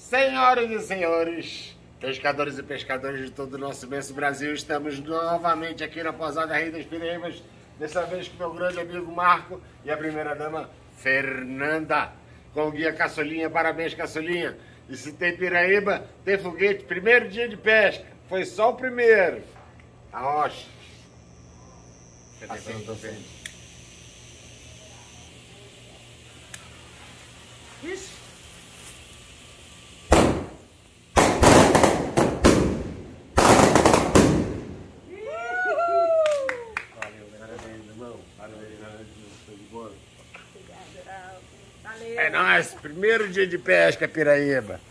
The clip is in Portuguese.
Senhoras e senhores, pescadores e pescadores de todo o nosso imenso Brasil, estamos novamente aqui na Pousada Rei das Piraíbas, dessa vez com meu grande amigo Marco e a primeira-dama Fernanda, com o guia Caçulinha. Parabéns, Caçulinha! E se tem Piraíba, tem foguete. Primeiro dia de pesca, foi só o primeiro. A rocha. Assim, tô vendo. Isso. É nóis, primeiro dia de pesca, Piraíba.